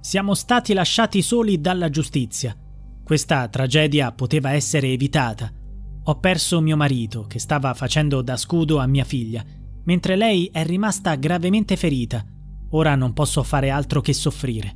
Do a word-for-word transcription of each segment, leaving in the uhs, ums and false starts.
Siamo stati lasciati soli dalla giustizia. Questa tragedia poteva essere evitata. Ho perso mio marito, che stava facendo da scudo a mia figlia, mentre lei è rimasta gravemente ferita. Ora non posso fare altro che soffrire.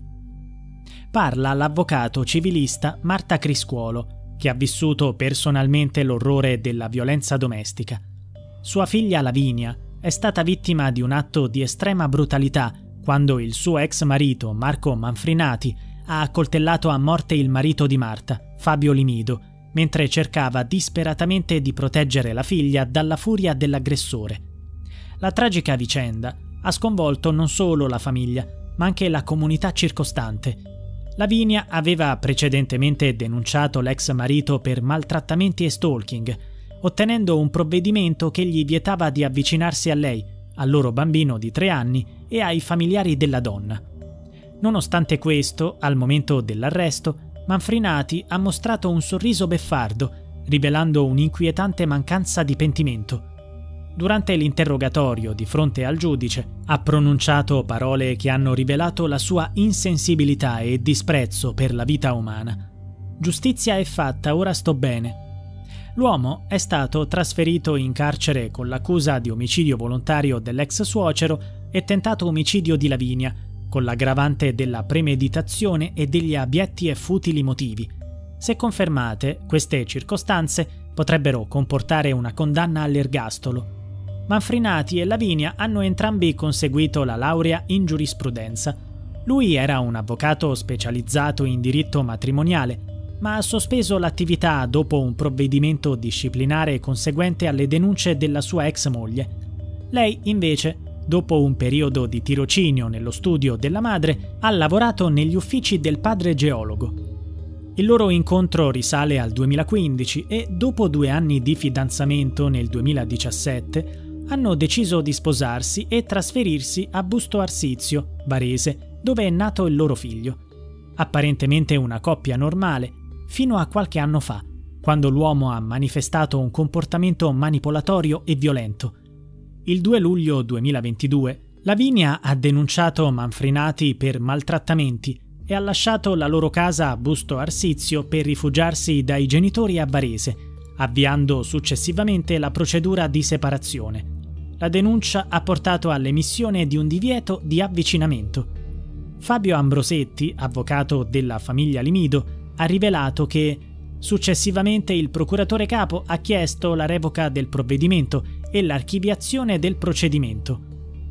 Parla l'avvocato civilista Marta Criscuolo, che ha vissuto personalmente l'orrore della violenza domestica. Sua figlia Lavinia è stata vittima di un atto di estrema brutalità quando il suo ex marito Marco Manfrinati ha accoltellato a morte il marito di Marta, Fabio Limido, mentre cercava disperatamente di proteggere la figlia dalla furia dell'aggressore. La tragica vicenda ha sconvolto non solo la famiglia, ma anche la comunità circostante. Lavinia aveva precedentemente denunciato l'ex marito per maltrattamenti e stalking, ottenendo un provvedimento che gli vietava di avvicinarsi a lei, al loro bambino di tre anni e ai familiari della donna. Nonostante questo, al momento dell'arresto, Manfrinati ha mostrato un sorriso beffardo, rivelando un'inquietante mancanza di pentimento. Durante l'interrogatorio di fronte al giudice, ha pronunciato parole che hanno rivelato la sua insensibilità e disprezzo per la vita umana. Giustizia è fatta, ora sto bene. L'uomo è stato trasferito in carcere con l'accusa di omicidio volontario dell'ex suocero e tentato omicidio di Lavinia, con l'aggravante della premeditazione e degli abietti e futili motivi. Se confermate, queste circostanze potrebbero comportare una condanna all'ergastolo. Manfrinati e Lavinia hanno entrambi conseguito la laurea in giurisprudenza. Lui era un avvocato specializzato in diritto matrimoniale, ma ha sospeso l'attività dopo un provvedimento disciplinare conseguente alle denunce della sua ex moglie. Lei, invece, dopo un periodo di tirocinio nello studio della madre, ha lavorato negli uffici del padre geologo. Il loro incontro risale al duemilaquindici e, dopo due anni di fidanzamento nel duemiladiciassette, hanno deciso di sposarsi e trasferirsi a Busto Arsizio, Varese, dove è nato il loro figlio. Apparentemente una coppia normale, fino a qualche anno fa, quando l'uomo ha manifestato un comportamento manipolatorio e violento. Il due luglio duemilaventidue, Lavinia ha denunciato Manfrinati per maltrattamenti e ha lasciato la loro casa a Busto Arsizio per rifugiarsi dai genitori a Varese, avviando successivamente la procedura di separazione. La denuncia ha portato all'emissione di un divieto di avvicinamento. Fabio Ambrosetti, avvocato della famiglia Limido, ha rivelato che successivamente il procuratore capo ha chiesto la revoca del provvedimento e l'archiviazione del procedimento.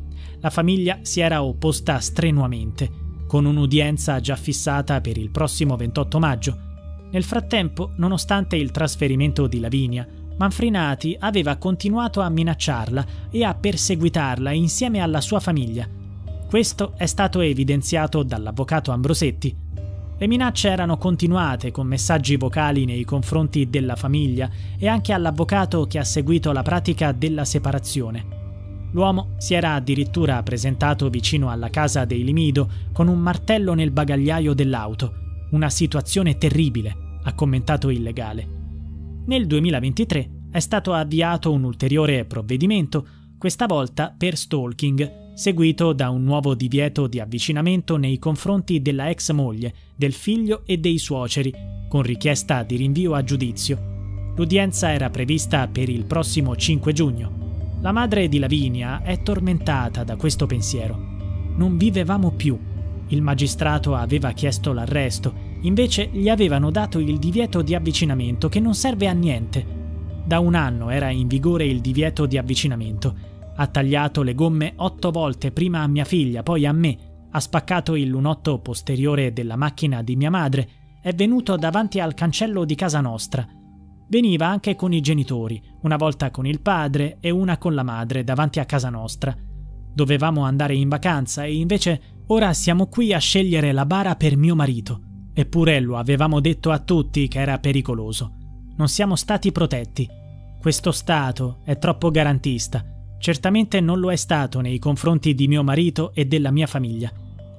La famiglia si era opposta strenuamente, con un'udienza già fissata per il prossimo ventotto maggio. Nel frattempo, nonostante il trasferimento di Lavinia, Manfrinati aveva continuato a minacciarla e a perseguitarla insieme alla sua famiglia. Questo è stato evidenziato dall'avvocato Ambrosetti. Le minacce erano continuate con messaggi vocali nei confronti della famiglia e anche all'avvocato che ha seguito la pratica della separazione. L'uomo si era addirittura presentato vicino alla casa dei Limido con un martello nel bagagliaio dell'auto. Una situazione terribile, ha commentato il legale. Nel duemilaventitré è stato avviato un ulteriore provvedimento, questa volta per stalking, seguito da un nuovo divieto di avvicinamento nei confronti della ex moglie, del figlio e dei suoceri, con richiesta di rinvio a giudizio. L'udienza era prevista per il prossimo cinque giugno. La madre di Lavinia è tormentata da questo pensiero. Non vivevamo più. Il magistrato aveva chiesto l'arresto, invece gli avevano dato il divieto di avvicinamento che non serve a niente. Da un anno era in vigore il divieto di avvicinamento. Ha tagliato le gomme otto volte, prima a mia figlia, poi a me. Ha spaccato il lunotto posteriore della macchina di mia madre. È venuto davanti al cancello di casa nostra. Veniva anche con i genitori, una volta con il padre e una con la madre davanti a casa nostra. Dovevamo andare in vacanza e invece ora siamo qui a scegliere la bara per mio marito. Eppure lo avevamo detto a tutti che era pericoloso. Non siamo stati protetti. Questo Stato è troppo garantista. Certamente non lo è stato nei confronti di mio marito e della mia famiglia.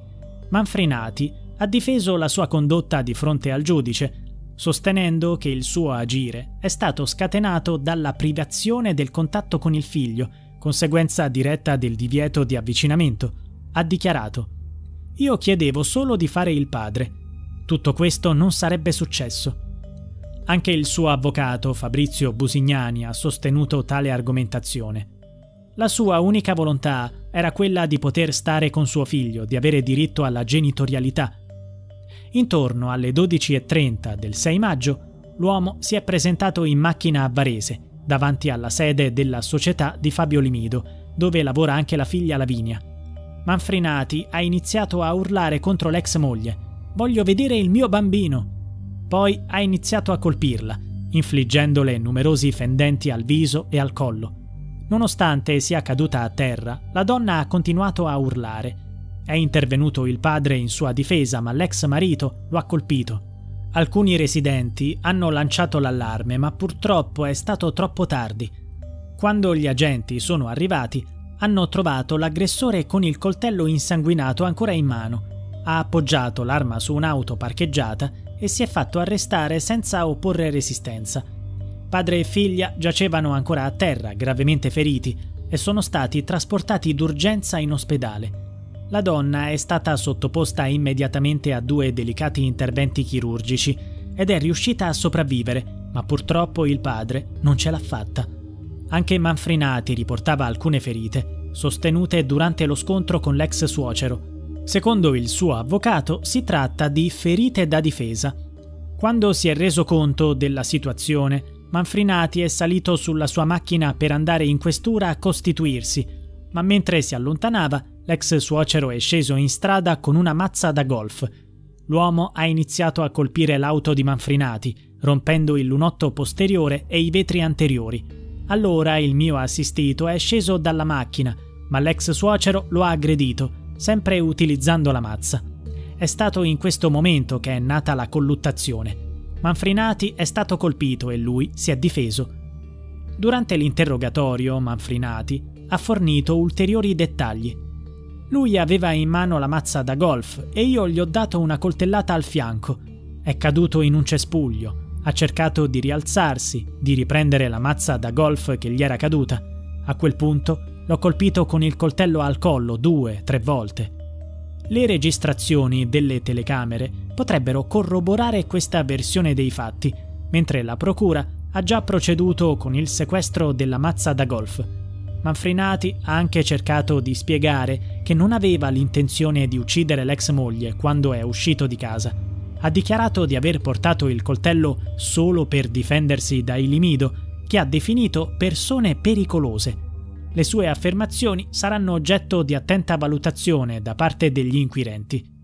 Manfrinati ha difeso la sua condotta di fronte al giudice, sostenendo che il suo agire è stato scatenato dalla privazione del contatto con il figlio, conseguenza diretta del divieto di avvicinamento. Ha dichiarato: Io chiedevo solo di fare il padre. Tutto questo non sarebbe successo. Anche il suo avvocato, Fabrizio Busignani, ha sostenuto tale argomentazione. La sua unica volontà era quella di poter stare con suo figlio, di avere diritto alla genitorialità. Intorno alle dodici e trenta del sei maggio, l'uomo si è presentato in macchina a Varese, davanti alla sede della società di Fabio Limido, dove lavora anche la figlia Lavinia. Manfrinati ha iniziato a urlare contro l'ex moglie: «Voglio vedere il mio bambino!» Poi ha iniziato a colpirla, infliggendole numerosi fendenti al viso e al collo. Nonostante sia caduta a terra, la donna ha continuato a urlare. È intervenuto il padre in sua difesa, ma l'ex marito lo ha colpito. Alcuni residenti hanno lanciato l'allarme, ma purtroppo è stato troppo tardi. Quando gli agenti sono arrivati, hanno trovato l'aggressore con il coltello insanguinato ancora in mano. Ha appoggiato l'arma su un'auto parcheggiata e si è fatto arrestare senza opporre resistenza. Padre e figlia giacevano ancora a terra, gravemente feriti, e sono stati trasportati d'urgenza in ospedale. La donna è stata sottoposta immediatamente a due delicati interventi chirurgici ed è riuscita a sopravvivere, ma purtroppo il padre non ce l'ha fatta. Anche Manfrinati riportava alcune ferite, sostenute durante lo scontro con l'ex suocero. Secondo il suo avvocato si tratta di ferite da difesa. Quando si è reso conto della situazione, Manfrinati è salito sulla sua macchina per andare in questura a costituirsi, ma mentre si allontanava, l'ex suocero è sceso in strada con una mazza da golf. L'uomo ha iniziato a colpire l'auto di Manfrinati, rompendo il lunotto posteriore e i vetri anteriori. Allora il mio assistito è sceso dalla macchina, ma l'ex suocero lo ha aggredito, sempre utilizzando la mazza. È stato in questo momento che è nata la colluttazione. Manfrinati è stato colpito e lui si è difeso. Durante l'interrogatorio, Manfrinati ha fornito ulteriori dettagli. Lui aveva in mano la mazza da golf e io gli ho dato una coltellata al fianco. È caduto in un cespuglio. Ha cercato di rialzarsi, di riprendere la mazza da golf che gli era caduta. A quel punto l'ho colpito con il coltello al collo due, tre volte. Le registrazioni delle telecamere potrebbero corroborare questa versione dei fatti, mentre la procura ha già proceduto con il sequestro della mazza da golf. Manfrinati ha anche cercato di spiegare che non aveva l'intenzione di uccidere l'ex moglie quando è uscito di casa. Ha dichiarato di aver portato il coltello solo per difendersi dai Limido, che ha definito persone pericolose. Le sue affermazioni saranno oggetto di attenta valutazione da parte degli inquirenti.